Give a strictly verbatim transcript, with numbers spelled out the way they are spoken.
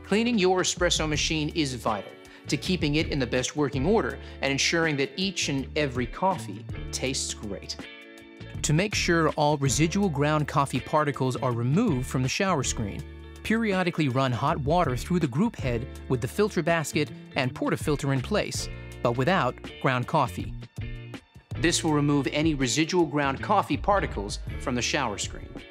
Cleaning your espresso machine is vital to keeping it in the best working order and ensuring that each and every coffee tastes great. To make sure all residual ground coffee particles are removed from the shower screen, periodically run hot water through the group head with the filter basket and portafiltro in place, but without ground coffee. This will remove any residual ground coffee particles from the shower screen.